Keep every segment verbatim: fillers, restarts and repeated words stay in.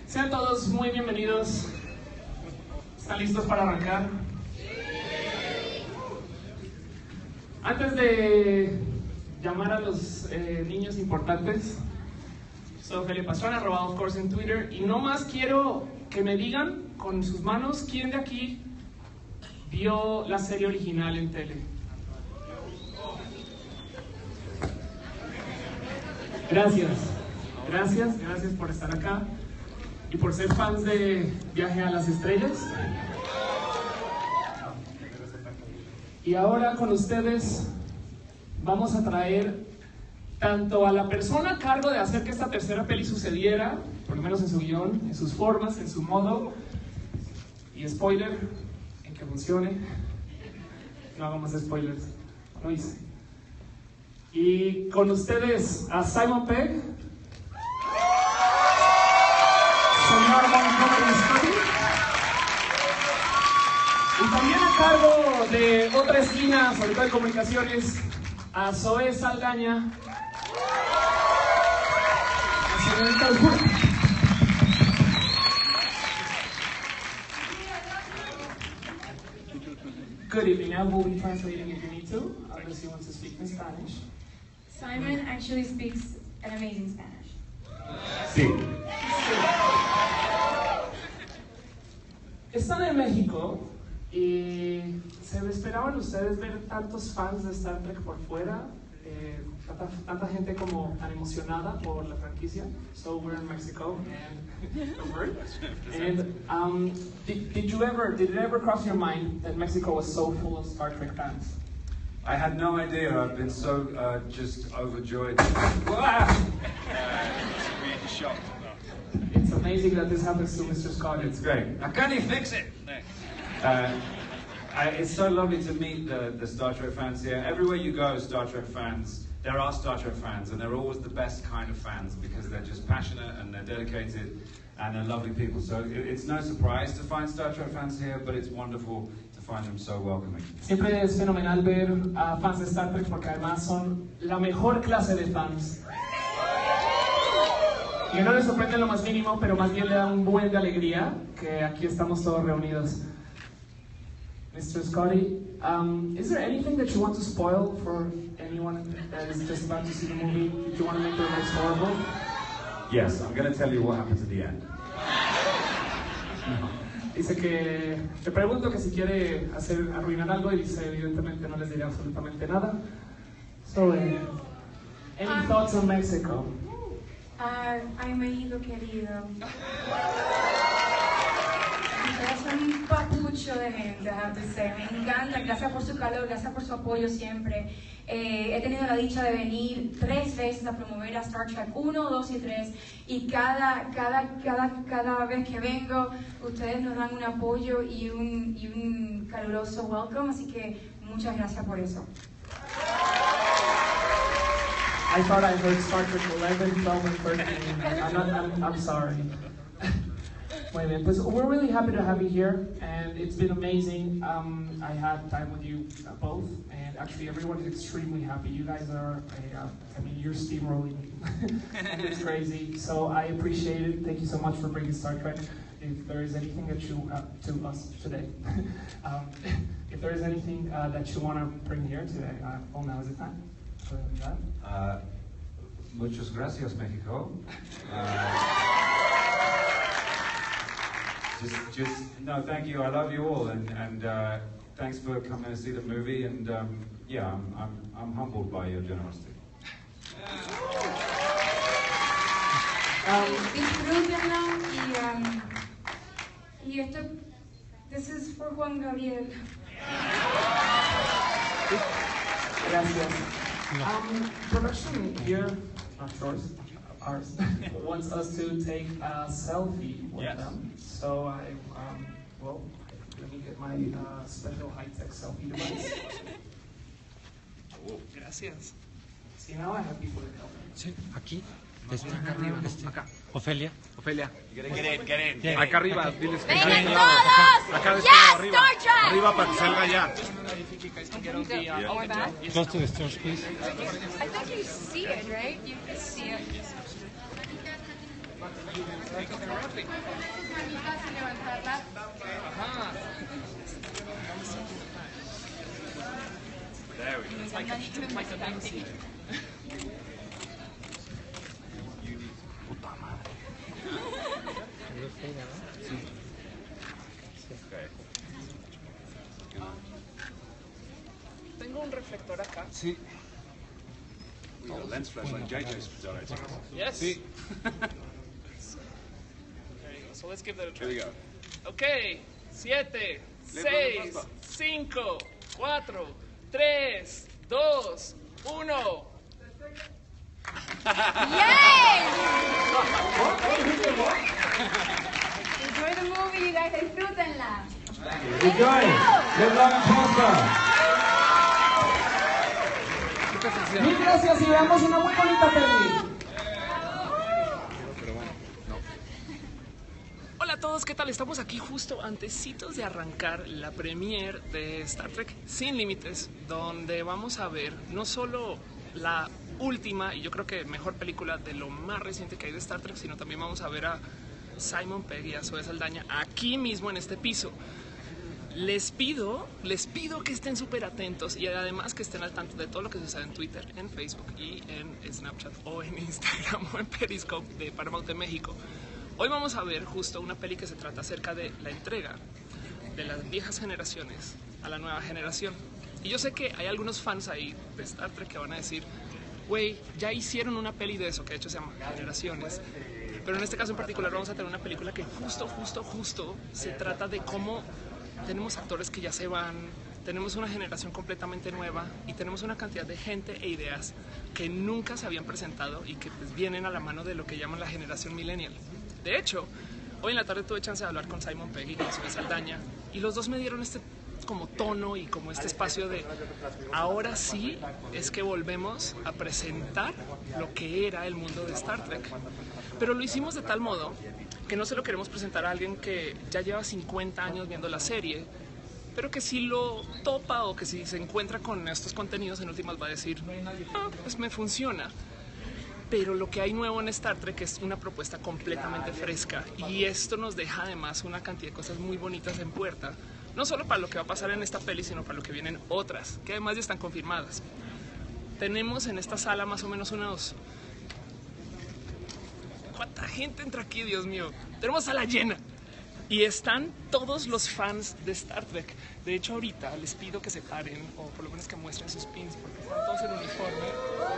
Sean todos muy bienvenidos. ¿Están listos para arrancar? Antes de llamar a los eh, niños importantes, soy Ofelia Pastrana, arroba of course en Twitter, y no más quiero que me digan con sus manos quién de aquí vio la serie original en tele. Gracias, gracias, gracias por estar acá y por ser fans de Viaje a las Estrellas. Y ahora con ustedes vamos a traer tanto a la persona a cargo de hacer que esta tercera peli sucediera, por lo menos en su guión, en sus formas, en su modo, y spoiler, en que funcione. No hago más spoilers, no hice. Y con ustedes a Simon Pegg, señor Montgomery Scotty, y también a cargo de otra esquina, sobre todo de comunicaciones, a Zoe Saldaña, la señorita Wood. Good evening. I will be translating if you need to, unless you want to speak in Spanish. Simon actually speaks an amazing Spanish. Sí. Sí. Están en México y se esperaban ustedes ver tantos fans de Star Trek por fuera, eh, tanta, tanta gente como tan emocionada por la franquicia. So we're in Mexico and over. And um, did, did you ever, did it ever cross your mind that Mexico was so full of Star Trek fans? I had no idea. I've been so uh, just overjoyed. uh, really shocked. It's amazing that this happens to Mister Scott. It's great. I can't even fix it. Uh, I, it's so lovely to meet the, the Star Trek fans here. Everywhere you go, Star Trek fans, there are Star Trek fans, and they're always the best kind of fans because they're just passionate and they're dedicated and they're lovely people. So it, it's no surprise to find Star Trek fans here, but it's wonderful to find them so welcoming. Siempre es fenomenal ver a fans de Star Trek porque además son la mejor clase de fans. Y no les sorprende lo más mínimo, pero más bien le da un buen de alegría que aquí estamos todos reunidos. Mister Scotty, um, is there anything that you want to spoil for anyone that is just about to see the movie? Do you want to make the most horrible? Yes, I'm going to tell you what happens at the end. Dice que, te pregunto que si quiere hacer, arruinar algo, y dice, evidentemente no les diré absolutamente nada. So, uh, any Um, thoughts on Mexico? Ay, ay, México querido. Ustedes son un papucho de gente, I have to say. Me encanta, gracias por su calor, gracias por su apoyo siempre. Eh, he tenido la dicha de venir tres veces a promover a Star Trek uno, dos y tres, y cada, cada, cada, cada vez que vengo, ustedes nos dan un apoyo y un, y un caluroso welcome, así que muchas gracias por eso. I thought I heard Star Trek eleven, twelve, and thirteen. I'm, not, I'm, I'm sorry. Muy bien, pues we're really happy to have you here, and it's been amazing. Um, I had time with you uh, both, and actually everyone is extremely happy. You guys are, a, uh, I mean, you're steamrolling. It's crazy, so I appreciate it. Thank you so much for bringing Star Trek. If there is anything that you, uh, to us today, um, if there is anything uh, that you want to bring here today, uh, well, now is the time. Uh, muchas gracias, Mexico. Uh, just, just, no, thank you. I love you all, and, and uh, thanks for coming to see the movie. And um, yeah, I'm, I'm, I'm humbled by your generosity. Um, disfrútenlo y, um, y esto, this is for Juan Gabriel. Gracias. Um, production here, not yours, ours, wants us to take a selfie with Yes. them. So I, um, well, let me get my uh, special high-tech selfie device. Oh, gracias. See, now I have people to help me. Sí, aquí. Desde acá arriba, este. Acá. Ofelia. Ofelia. Get in, get in. Acá arriba, diles que ¡Vengan acá, todos! acá de ¡Ya, este lado, arriba. Star Trek! Arriba para que salga ya. If you guys can get on the, uh, Oh, we're back? Close to the stairs, please. I think you see it, right? You can see it. There we go. It's like a, it's like a big thing. Okay. Tengo un reflector acá. See, we got a lens flash like J J's directing. Yes. See, There you go. So let's give that a here we try. go. Ok, siete, Le seis, pongo cinco, cuatro, tres, dos, uno. Enjoy the movie, you guys, disfrútenla. Enjoy. Good luck and prosper. Mil gracias y veamos una muy bonita peli. Hola a todos, ¿qué tal? Estamos aquí justo antecitos de arrancar la premiere de Star Trek Sin Límites, donde vamos a ver no solo la última y yo creo que mejor película de lo más reciente que hay de Star Trek, sino también vamos a ver a Simon Pegg y a Zoe Saldaña aquí mismo en este piso. Les pido, les pido que estén súper atentos y además que estén al tanto de todo lo que sucede en Twitter, en Facebook y en Snapchat o en Instagram o en Periscope de Paramount de México. Hoy vamos a ver justo una peli que se trata acerca de la entrega de las viejas generaciones a la nueva generación. Y yo sé que hay algunos fans ahí de Star Trek que van a decir, güey, ya hicieron una peli de eso, que de hecho se llama Generaciones. Pero en este caso en particular vamos a tener una película que justo, justo, justo se trata de cómo tenemos actores que ya se van, tenemos una generación completamente nueva y tenemos una cantidad de gente e ideas que nunca se habían presentado y que pues, vienen a la mano de lo que llaman la generación millennial. De hecho, hoy en la tarde tuve chance de hablar con Simon Pegg y con Zoe Saldaña y los dos me dieron este como tono y como este espacio de ahora sí es que volvemos a presentar lo que era el mundo de Star Trek. Pero lo hicimos de tal modo que no se lo queremos presentar a alguien que ya lleva cincuenta años viendo la serie, pero que si lo topa o que si se encuentra con estos contenidos en últimas va a decir, ah, pues me funciona. Pero lo que hay nuevo en Star Trek es una propuesta completamente fresca y esto nos deja además una cantidad de cosas muy bonitas en puerta, no solo para lo que va a pasar en esta peli, sino para lo que vienen otras, que además ya están confirmadas. Tenemos en esta sala más o menos unos... ¿Cuánta gente entra aquí, Dios mío? Tenemos sala llena. Y están todos los fans de Star Trek. De hecho, ahorita les pido que se paren, o por lo menos que muestren sus pins, porque están todos en uniforme.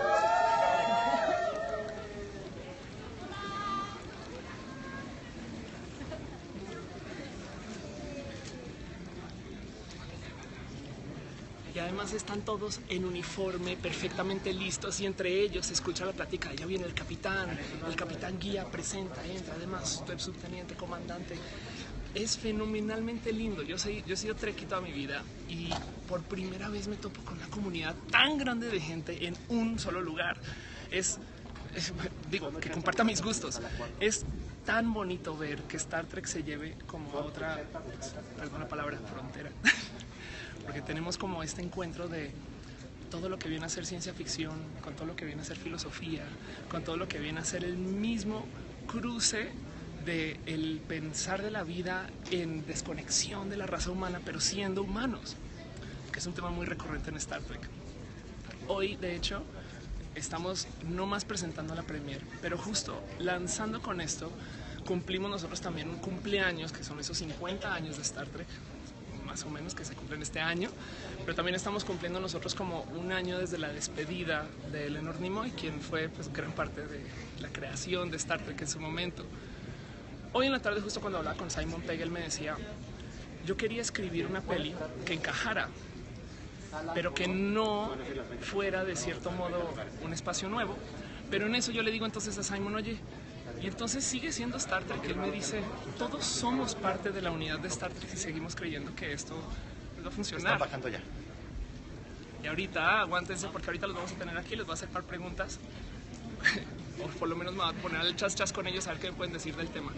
Y además están todos en uniforme, perfectamente listos, y entre ellos se escucha la plática. Ya viene el capitán, el capitán guía, presenta, entra, además, usted subteniente, comandante. Es fenomenalmente lindo. Yo, soy, yo he sido trekkie toda mi vida y por primera vez me topo con una comunidad tan grande de gente en un solo lugar. Es, es digo, que comparta mis gustos. Es tan bonito ver que Star Trek se lleve como a otra, pues, perdón la palabra, frontera. Porque tenemos como este encuentro de todo lo que viene a ser ciencia ficción, con todo lo que viene a ser filosofía, con todo lo que viene a ser el mismo cruce de el pensar de la vida en desconexión de la raza humana, pero siendo humanos, que es un tema muy recurrente en Star Trek. Hoy, de hecho, estamos no más presentando la premiere, pero justo lanzando con esto, cumplimos nosotros también un cumpleaños, que son esos cincuenta años de Star Trek, más o menos, que se cumplen este año, pero también estamos cumpliendo nosotros como un año desde la despedida de Leonard Nimoy, quien fue pues gran parte de la creación de Star Trek en su momento. Hoy en la tarde, justo cuando hablaba con Simon Pegg, él me decía, yo quería escribir una peli que encajara, pero que no fuera de cierto modo un espacio nuevo, pero en eso yo le digo entonces a Simon, oye, y entonces sigue siendo Star Trek. Él me dice, todos somos parte de la unidad de Star Trek y seguimos creyendo que esto va a funcionar. Están bajando ya. Y ahorita, aguántense porque ahorita los vamos a tener aquí, les voy a hacer par preguntas. O por lo menos me voy a poner al chas chas con ellos a ver qué me pueden decir del tema.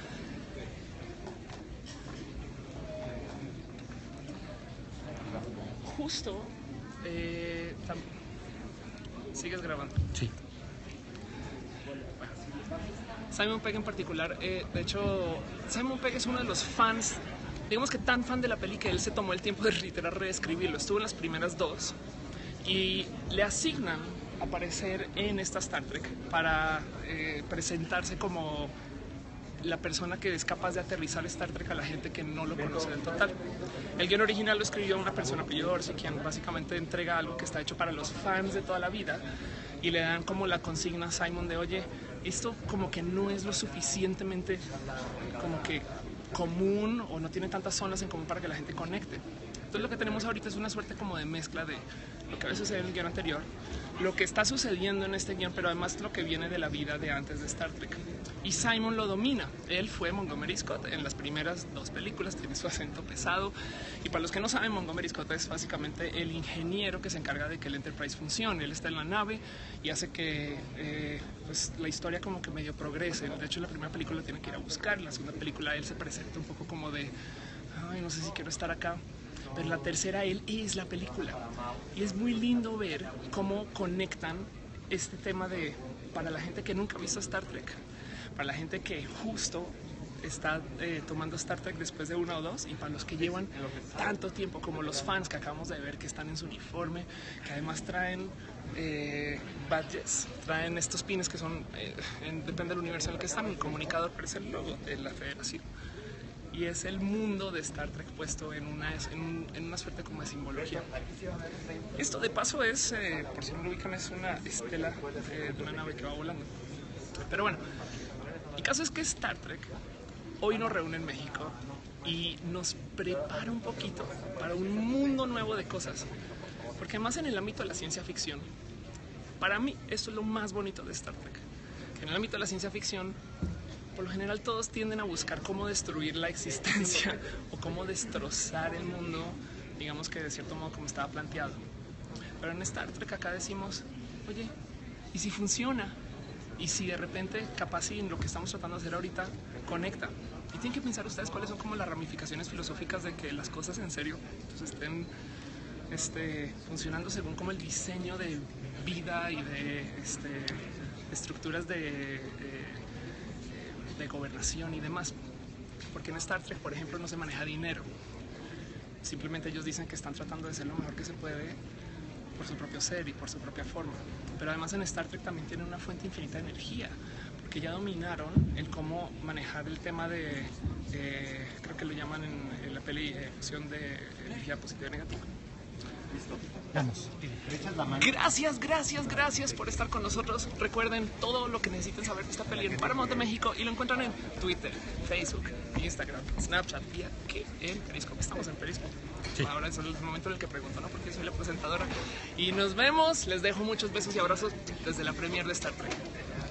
Justo, eh, ¿sigues grabando? Sí. Simon Pegg en particular, eh, de hecho, Simon Pegg es uno de los fans, digamos que tan fan de la peli que él se tomó el tiempo de literal reescribirlo. Estuvo en las primeras dos y le asignan aparecer en esta Star Trek para eh, presentarse como la persona que es capaz de aterrizar Star Trek a la gente que no lo conoce del total. El guion original lo escribió una persona, apellido Orsi, quien básicamente entrega algo que está hecho para los fans de toda la vida y le dan como la consigna a Simon de, oye, esto como que no es lo suficientemente como que común o no tiene tantas zonas en común para que la gente conecte. Entonces lo que tenemos ahorita es una suerte como de mezcla de lo que a veces sucede en el guion anterior, lo que está sucediendo en este guion, pero además lo que viene de la vida de antes de Star Trek. Y Simon lo domina. Él fue Montgomery Scott en las primeras dos películas, tiene su acento pesado. Y para los que no saben, Montgomery Scott es básicamente el ingeniero que se encarga de que el Enterprise funcione. Él está en la nave y hace que eh, pues, la historia como que medio progrese. De hecho, en la primera película tiene que ir a buscar, en la segunda película él se presenta un poco como de, ay, no sé si quiero estar acá. Pero la tercera, él es la película. Y es muy lindo ver cómo conectan este tema de, para la gente que nunca ha visto Star Trek, para la gente que justo está eh, tomando Star Trek después de una o dos, y para los que llevan tanto tiempo, como los fans que acabamos de ver que están en su uniforme, que además traen eh, badges, traen estos pines que son, eh, en, depende del universo en el que están, un comunicador, pero es el logo de la Federación. Y es el mundo de Star Trek puesto en una, en, un, en una suerte como de simbología. Esto de paso es, eh, por si no lo ubican, es una estela eh, de una nave que va volando. Pero bueno, el caso es que Star Trek hoy nos reúne en México y nos prepara un poquito para un mundo nuevo de cosas. Porque además en el ámbito de la ciencia ficción, para mí esto es lo más bonito de Star Trek. Que en el ámbito de la ciencia ficción, por lo general todos tienden a buscar cómo destruir la existencia o cómo destrozar el mundo, digamos que de cierto modo como estaba planteado. Pero en Star Trek acá decimos, oye, ¿y si funciona? Y si de repente, capaz y en lo que estamos tratando de hacer ahorita, conecta. Y tienen que pensar ustedes cuáles son como las ramificaciones filosóficas de que las cosas en serio pues, estén este, funcionando según como el diseño de vida y de este, estructuras de... Eh, de gobernación y demás, porque en Star Trek, por ejemplo, no se maneja dinero, simplemente ellos dicen que están tratando de ser lo mejor que se puede por su propio ser y por su propia forma, pero además en Star Trek también tienen una fuente infinita de energía, porque ya dominaron el cómo manejar el tema de, eh, creo que lo llaman en, en la peli eh, fusión de energía positiva y negativa. Vamos. Gracias, gracias, gracias por estar con nosotros. Recuerden todo lo que necesiten saber de esta peli en Paramount de México y lo encuentran en Twitter, Facebook, Instagram, Snapchat y aquí en Periscope. Estamos en Periscope. Sí. Ahora es el momento en el que pregunto, ¿no? Porque soy la presentadora. Y nos vemos. Les dejo muchos besos y abrazos desde la premiere de Star Trek.